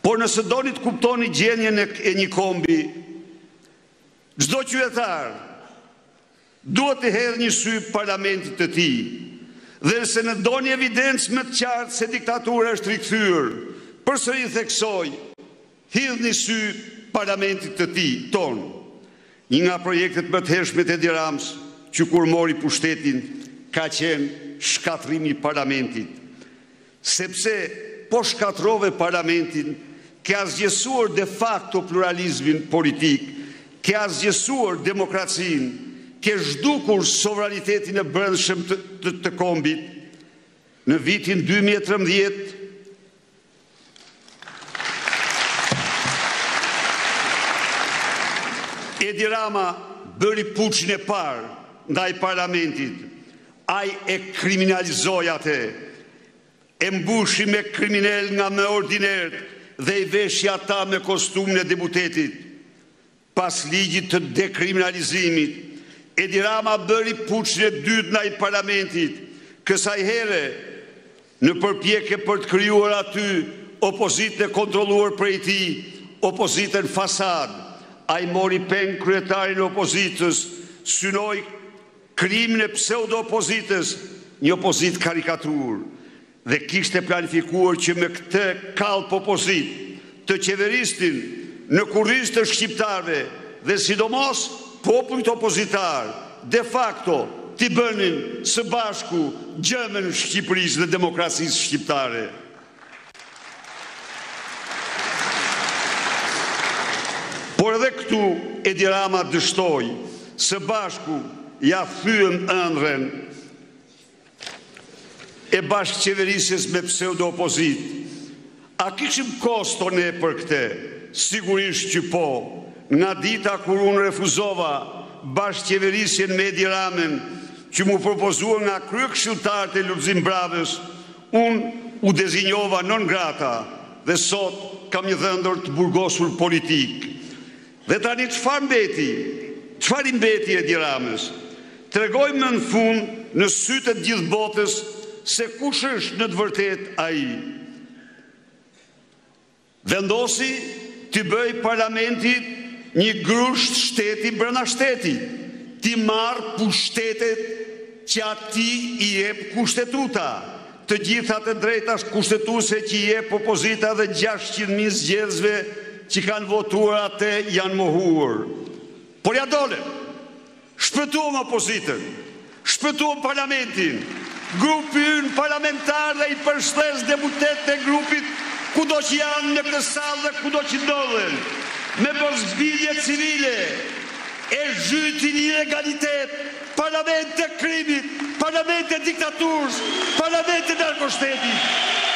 Por nëse doni të kuptoni gjendjen e një kombi, çdo qytetar duhet të hedhë një sy parlamentit të tij. Dhe nëse në doni evidencë më të qartë se diktatura është rikthyer, përsëri theksoj, hidhni sy parlamentit të tij ton. Një nga projektet më të hershme të Edi Ramës, që kur mori pushtetin, ka qenë shkatrimi i parlamentit. Sepse po shkatrove parlamentin, ke azgjesuar de facto pluralizmin politik, ke azgjesuar demokracinë, ke zhdukur sovranitetin e brendshëm të kombit. Në vitin 2013, Edi Rama bëri puçin e parë ndaj parlamentit. Ai e kriminalizoi atë, e mbushi me kriminal nga më ordinert dhe i veshi ata me kostumin e deputetit. Pas ligjit të dekriminalizimit, Edi Rama bëri puçin e dytë ndaj parlamentit, kësaj here në përpjekje për të krijuar aty opozitën e kontrolluar prej tij, opozitën fasad. Ai mori peng kryetarin e opozitës, synoi krimin e pseudo-opozitës, një opozitë karikatur, dhe kishte planifikuar që me këtë kallp opozitë të qeveristin në kurriz të shqiptarëve dhe sidomos popullit opozitar, de facto t'i bënin së bashku gjëmën Shqipërisë dhe demokracisë shqiptare. Por edhe këtu Edi Rama dështoi, së bashku ja thyem ëndrren e bashkëqeverisjes me pseudo-opozit. A kishim kosto ne për këte? Sigurisht që po. Nga dita kur unë refuzova bashkëqeverisjen me Edi Ramën, që mu propozua nga kryekëshilltarët e Lulzim Bravës, unë u dezinjova non grata dhe sot kam një dhëndër të burgosur politik. Dhe tani çfarë mbeti? Çfarë i mbeti Edi Ramës? Tregoj më në fund në sytë të gjithë botës se kush është në të vërtet ai. Vendosi t'i bëj parlamentit një grusht shteti brenda shtetit, t'i marrë pushtetet që ati i jep kushtetuta, të gjitha të drejta kushtetuese që i jep opozita dhe 600.000 zgjedhësve që kanë votuar atë janë mohuar. Por ja dole, shpëtuam opozitën, shpëtuam parlamentin, grupi ynë parlamentar dhe i përshtes deputetët e grupit kudo që janë në këtë sallë dhe kudo që ndodhen, me përzbidhje civile, e zhytin ilegalitet, parlament e krimit, parlament e diktaturës, parlament e narkoshtetit.